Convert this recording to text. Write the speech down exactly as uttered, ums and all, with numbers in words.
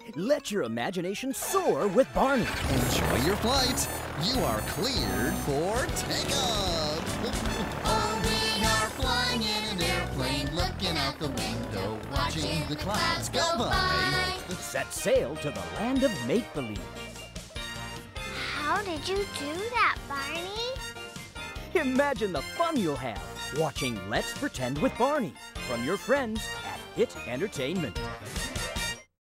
Let your imagination soar with Barney. Enjoy your flight. You are cleared for takeoff. Oh, we are flying in an airplane, looking out the window, watching the clouds go by. Set sail to the land of make-believe. How did you do that, Barney? Imagine the fun you'll have watching Let's Pretend with Barney from your friends at Hit Entertainment.